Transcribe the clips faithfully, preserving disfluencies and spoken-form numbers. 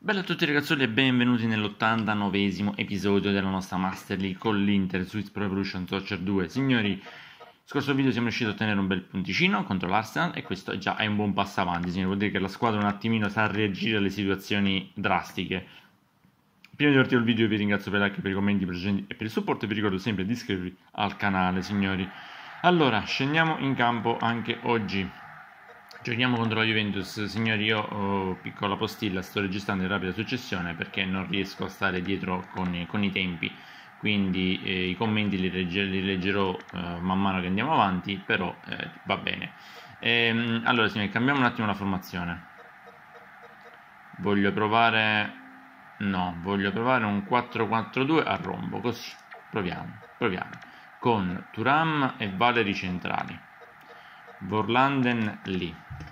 Bella a tutti ragazzoli e benvenuti nell'ottantanovesimo episodio della nostra Master League con l'Inter Swiss Pro Evolution Soccer due. Signori, scorso video siamo riusciti a ottenere un bel punticino contro l'Arsenal e questo già è un buon passo avanti, signori. Vuol dire che la squadra un attimino sa reagire alle situazioni drastiche. Prima di partire il video vi ringrazio per i like, per i commenti precedenti e per il supporto e vi ricordo sempre di iscrivervi al canale, signori. Allora, scendiamo in campo anche oggi. Giochiamo contro la Juventus, signori. Io ho piccola postilla, sto registrando in rapida successione perché non riesco a stare dietro con i, con i tempi, quindi eh, i commenti li, legge, li leggerò eh, man mano che andiamo avanti, però eh, va bene. Ehm, allora signori, cambiamo un attimo la formazione. Voglio provare... no, voglio provare un quattro quattro due a rombo, così, proviamo, proviamo, con Thuram e Valeri centrali, Vorlanden lì,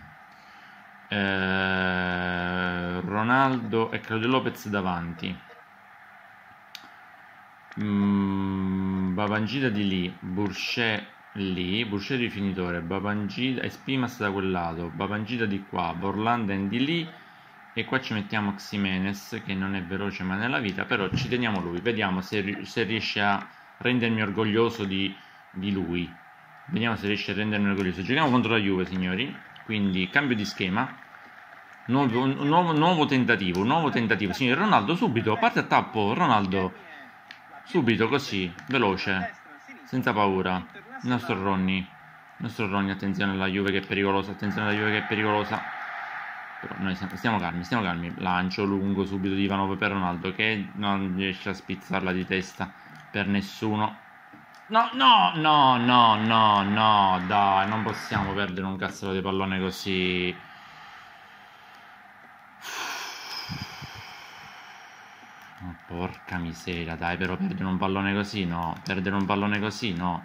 eh, Ronaldo e Claudio Lopez davanti, mm, Babangida di lì, Bourget lì, Bourget rifinitore, Babangida e Spimas da quel lato, Babangida di qua, Vorlanden di lì, e qua ci mettiamo Ximenes che non è veloce ma nella vita, però ci teniamo lui, vediamo se, se riesce a rendermi orgoglioso di, di lui. Vediamo se riesce a rendermi orgoglioso. Giochiamo contro la Juve, signori, quindi cambio di schema, nuovo, nuovo, nuovo tentativo, nuovo tentativo, signori. Ronaldo subito, parte a tappo, Ronaldo, subito così, veloce, senza paura, il nostro Ronny, il nostro Ronny, attenzione alla Juve che è pericolosa, attenzione alla Juve che è pericolosa. Però noi stiamo, stiamo calmi, stiamo calmi, lancio lungo subito di Ivanov per Ronaldo che non riesce a spizzarla di testa per nessuno. No, no, no, no, no, no, dai, non possiamo perdere un cazzo di pallone così. Oh, porca miseria, dai, però perdere un pallone così, no, perdere un pallone così, no.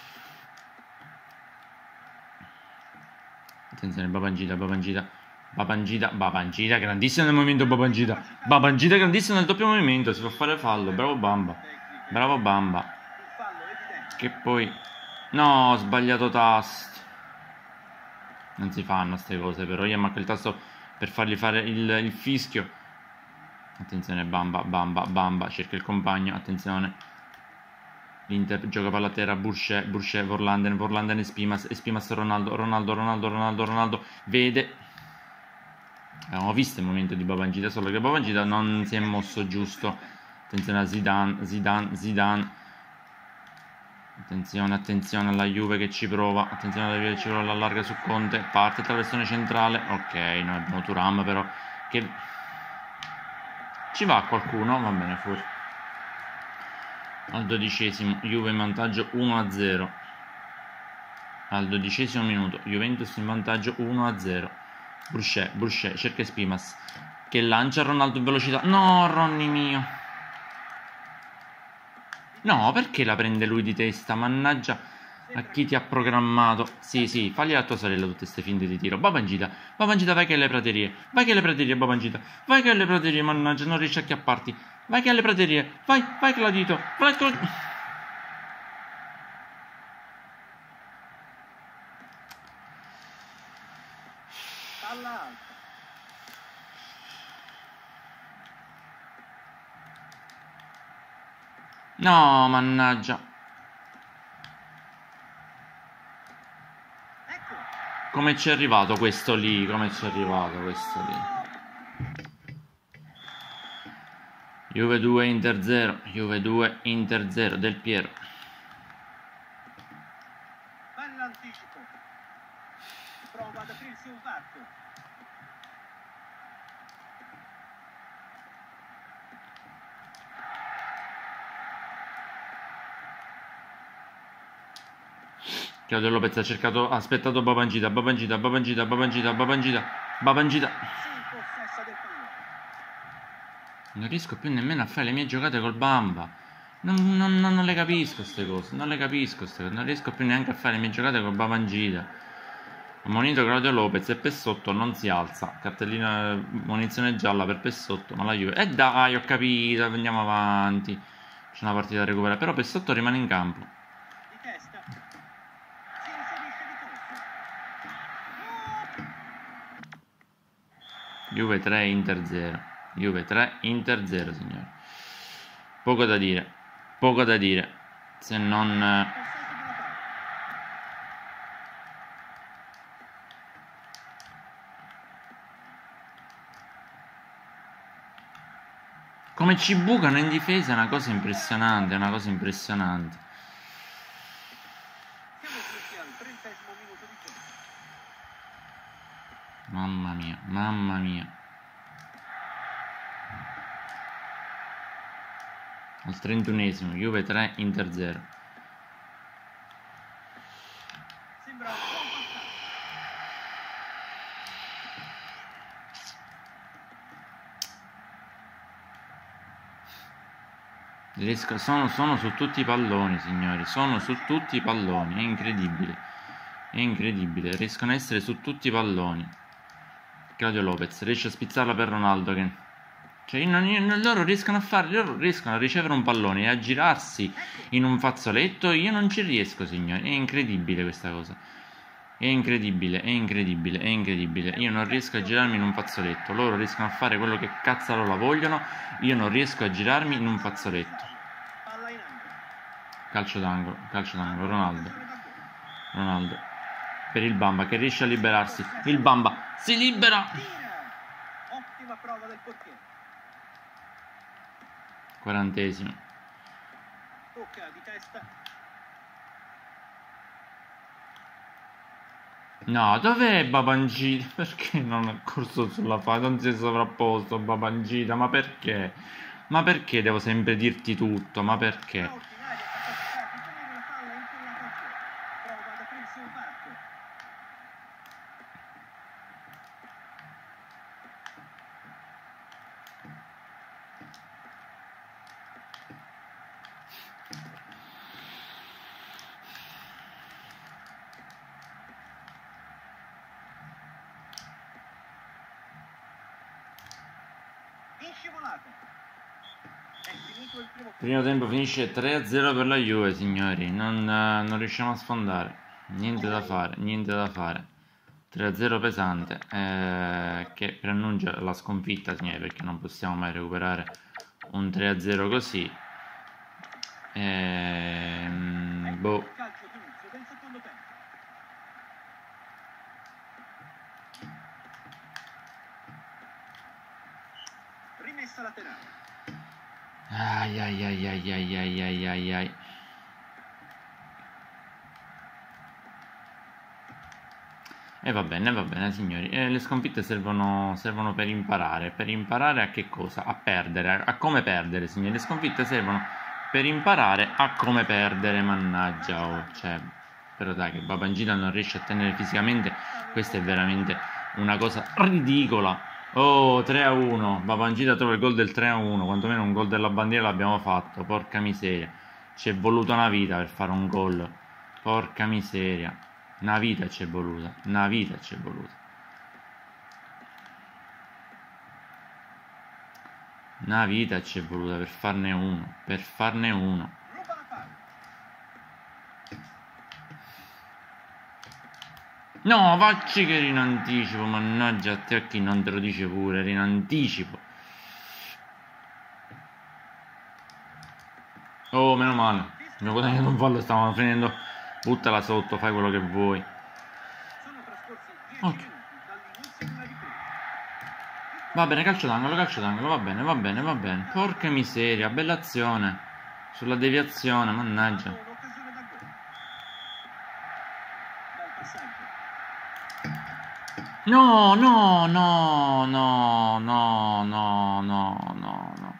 Attenzione, Babangida, Babangida. Babangida, Babangida, grandissimo nel movimento Babangida. Babangida grandissimo nel doppio movimento, si fa fare fallo, bravo Bamba. Bravo Bamba. Che poi... no, ho sbagliato tasto. Non si fanno queste cose, però io manco il tasto per fargli fare il, il fischio. Attenzione Bamba, Bamba, Bamba, cerca il compagno, attenzione. L'Inter gioca palla a terra, Bourget, Bourget, Vorlanden, Vorlanden e Spimas, e Spimas Ronaldo, Ronaldo, Ronaldo, Ronaldo, Ronaldo, vede... Abbiamo visto il momento di Babangida, solo che Babangida non si è mosso giusto. Attenzione a Zidane, Zidane, Zidane. Attenzione, attenzione alla Juve che ci prova. Attenzione alla Juve che ci prova, la larga su Conte. Parte traversone centrale. Ok, noi abbiamo Thuram però che... ci va qualcuno? Va bene, fuori. Al dodicesimo, Juve in vantaggio uno a zero. Al dodicesimo minuto, Juventus in vantaggio uno a zero. Bourget, Bourget, cerca Spimas che lancia Ronaldo in velocità. No, Ronny mio. No, perché la prende lui di testa? Mannaggia a chi ti ha programmato. Sì, sì, fagli a tua sorella tutte queste finte di tiro. Babangida, Babangida, vai che è alle praterie. Vai che è alle praterie, Babangida. Vai che è alle praterie, mannaggia, non riesci a chiapparti. Vai che è alle praterie. Vai, vai che la dito. Vai che la... no, mannaggia. Come ci è arrivato questo lì? Come ci è arrivato questo lì? Juve due, Inter zero. Juve due, Inter zero. Del Piero. Bell'anticipo. Prova ad aprirsi un varco. Claudio Lopez ha cercato, ha aspettato Babangida, Babangida, Babangida, Babangida, Babangida, Babangida. Non riesco più nemmeno a fare le mie giocate col Bamba. Non, non, non le capisco queste cose, non le capisco queste cose, non riesco più neanche a fare le mie giocate col Babangida. Ammonito Claudio Lopez e Pessotto non si alza. Cartellina, munizione gialla per Pessotto, ma la Juve... E eh dai, ho capito, andiamo avanti. C'è una partita da recuperare, però Pessotto rimane in campo. Juve tre, Inter zero. Juve tre, Inter zero, signori. Poco da dire, poco da dire, se non... Come ci bucano in difesa è una cosa impressionante, è una cosa impressionante. Mamma mia, mamma mia. Al trentunesimo, Juve tre, Inter zero. Riesco, sono, sono su tutti i palloni, signori, sono su tutti i palloni, è incredibile, è incredibile, riescono a essere su tutti i palloni. Claudio Lopez riesce a spizzarla per Ronaldo, che... Cioè, non, non, loro riescono a fare, loro riescono a ricevere un pallone e a girarsi in un fazzoletto, io non ci riesco, signori, è incredibile questa cosa. È incredibile, è incredibile, è incredibile. Io non riesco a girarmi in un fazzoletto. Loro riescono a fare quello che cazzo la vogliono. Io non riesco a girarmi in un fazzoletto. Calcio d'angolo, calcio d'angolo, Ronaldo. Ronaldo. Per il Bamba che riesce a liberarsi. Il Bamba si libera. Ottima prova del portiere. Quarantesimo. Tocca di testa. No, dov'è Babangida? Perché non ha corso sulla fase? Non si è sovrapposto Babangida? Ma perché? Ma perché devo sempre dirti tutto? Ma perché? Primo tempo finisce tre a zero per la Juve, signori. Non, eh, non riusciamo a sfondare. Niente da fare, niente da fare. tre a zero pesante, eh, che preannuncia la sconfitta, signori, perché non possiamo mai recuperare un tre a zero così. Ehm, boh. Rimessa laterale. Ai ai ai ai ai ai ai ai ai. E va bene, va bene, signori. E le sconfitte servono, servono per imparare. Per imparare a che cosa? A perdere. A, a come perdere, signori. Le sconfitte servono per imparare a come perdere. Mannaggia, oh. Cioè, però dai, che Babangida non riesce a tenere fisicamente. Questa è veramente una cosa ridicola. Oh, tre a uno. Babangida trova il gol del tre a uno. Quantomeno un gol della bandiera l'abbiamo fatto. Porca miseria. Ci è voluta una vita per fare un gol. Porca miseria. Una vita ci è voluta. Una vita ci è voluta. Una vita ci è voluta per farne uno. Per farne uno. No, facci che era in anticipo. Mannaggia a te, a chi non te lo dice pure. Era in anticipo. Oh, meno male. Abbiamo guadagnato un fallo, stavano finendo. Buttala sotto, fai quello che vuoi. Ok. Va bene, calcio d'angolo, calcio d'angolo, va bene, va bene, va bene. Porca miseria, bella azione. Sulla deviazione, mannaggia. No, no, no, no, no, no, no, no, no.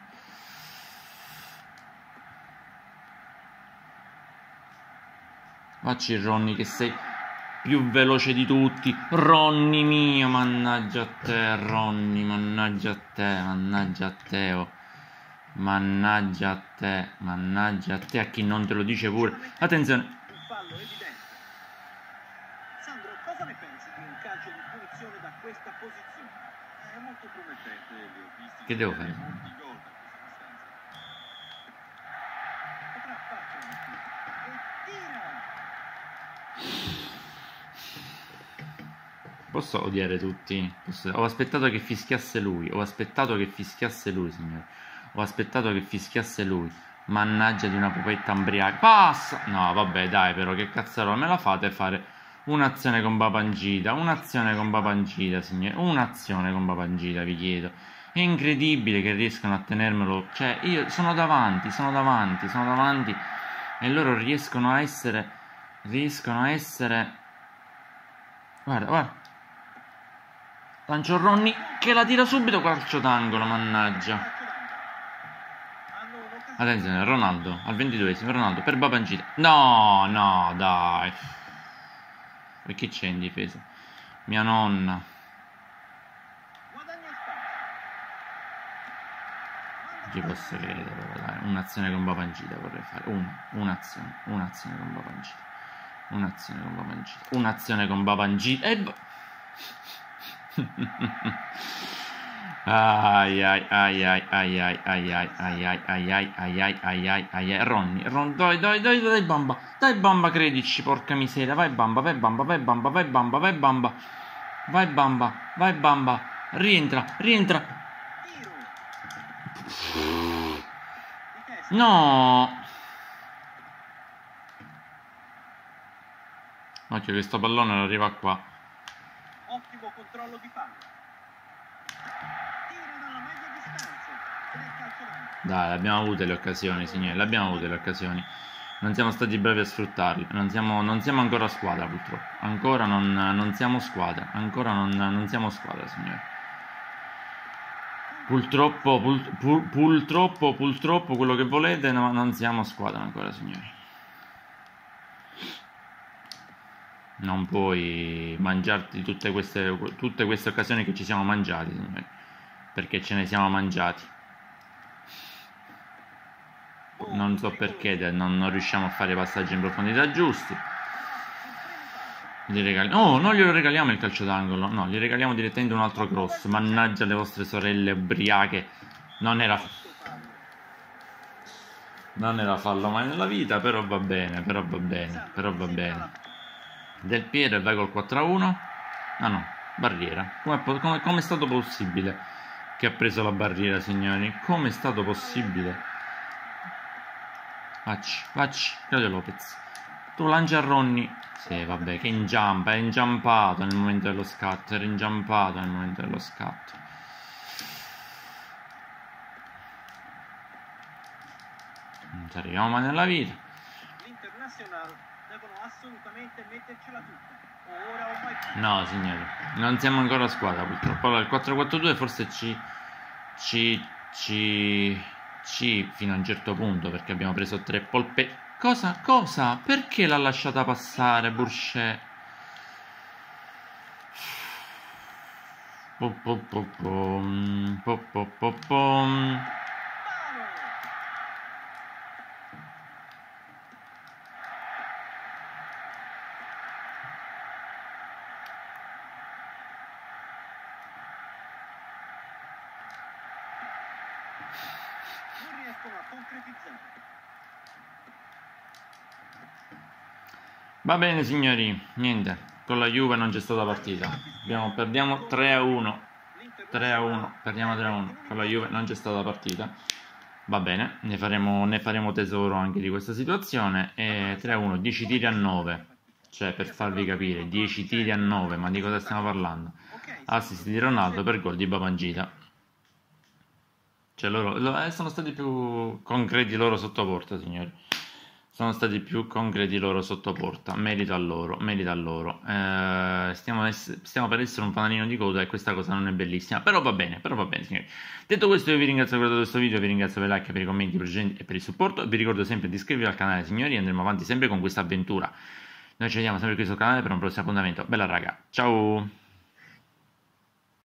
Facci Ronny che sei più veloce di tutti. Ronny mio, mannaggia a te, Ronny, mannaggia a te, mannaggia a te, oh. Mannaggia a te, mannaggia a te, a chi non te lo dice pure. Attenzione. Un fallo evidente. Sandro, cosa ne pensi di un calcio di punizione da questa posizione? È molto promettente, li ho visti. Che devo fare? Potrà farcela e tira. Posso odiare tutti? Posso- Ho aspettato che fischiasse lui. Ho aspettato che fischiasse lui, signore. Ho aspettato che fischiasse lui. Mannaggia di una pupetta ambriaca. Passa! No, vabbè, dai, però, che cazzarola me la fate fare un'azione con Babangida? Un'azione con Babangida, signore. Un'azione con Babangida, vi chiedo. È incredibile che riescono a tenermelo. Cioè, io sono davanti, sono davanti, sono davanti. E loro riescono a essere. Riescono a essere. Guarda, guarda. Lancio Ronny che la tira subito, calcio d'angolo, mannaggia. Attenzione, Ronaldo al ventiduesimo, Ronaldo per Babangida. No, no, dai. E chi c'è in difesa? Mia nonna. Non ci posso credere, però, dai. Un'azione con Babangida vorrei fare. Una, un'azione, un'azione con Babangida. Un'azione con Babangida. Un'azione con Babangida. E... ai ai ai ai ai ai ai ai ai ai ai ai ai ai ai ai ai ai Ronny, Ron, dai dai dai dai Bamba, dai Bamba, credici, porca miseria, vai Bamba, vai Bamba, vai Bamba, vai Bamba, vai Bamba, vai Bamba, vai Bamba, rientra, rientra. No. Occhio che sto pallone non arriva qua. Ottimo controllo di palla. Tira dalla media distanza. Dai, abbiamo avute le occasioni, signori, le abbiamo avute le occasioni. Non siamo stati bravi a sfruttarle. Non siamo, non siamo ancora squadra, purtroppo. Ancora non, non siamo squadra. Ancora non, non siamo squadra, signori. Purtroppo, pur, pur, purtroppo, purtroppo, quello che volete, no, non siamo squadra ancora, signori. Non puoi mangiarti tutte queste, tutte queste occasioni che ci siamo mangiati, signori. Perché ce ne siamo mangiati. Non so perché non, non riusciamo a fare i passaggi in profondità giusti. Gli regali... Oh, non glielo regaliamo il calcio d'angolo. No, gli regaliamo direttamente un altro cross. Mannaggia le vostre sorelle ubriache. Non era... Non era fallo mai nella vita, però va bene, però va bene, però va bene. Del Piero e vai col quattro a uno. Ah no, barriera. Come com com è stato possibile che ha preso la barriera, signori? Come è stato possibile? Facci, facci, Claudio Lopez. Tu lancia a Ronny. Sì, vabbè, che ingiampa, è ingiampato nel momento dello scatto. Era ingiampato nel momento dello scatto. Non ci arriviamo mai nella vita. L'Internazionale devono assolutamente mettercela tutta. Ora o mai più. No, signori, non siamo ancora a squadra, purtroppo. Allora, il quattro quattro due forse ci... Ci... Ci... Ci... Fino a un certo punto, perché abbiamo preso tre polpe... Cosa? Cosa? Perché l'ha lasciata passare, Bourchet? Po po po pom, po po po pom. Non riescono a concretizzare. Va bene, signori, niente, con la Juve non c'è stata partita. Abbiamo, perdiamo tre a uno. tre a uno, perdiamo tre a uno. Con la Juve non c'è stata partita. Va bene, ne faremo, ne faremo tesoro anche di questa situazione. E tre a uno, dieci tiri a nove. Cioè, per farvi capire, dieci tiri a nove, ma di cosa stiamo parlando? Assist di Ronaldo per gol di Babangida. Cioè, loro, loro sono stati più concreti loro sotto porta, signori. Sono stati più concreti loro sotto porta. Merito a loro, merito a loro. Eh, stiamo, stiamo per essere un fanalino di coda e questa cosa non è bellissima. Però va bene, però va bene, signori. Detto questo, io vi ringrazio per questo video, vi ringrazio per i like, per i commenti, per i e per il supporto. Vi ricordo sempre di iscrivervi al canale, signori, e andremo avanti sempre con questa avventura. Noi ci vediamo sempre qui sul canale per un prossimo appuntamento. Bella raga, ciao!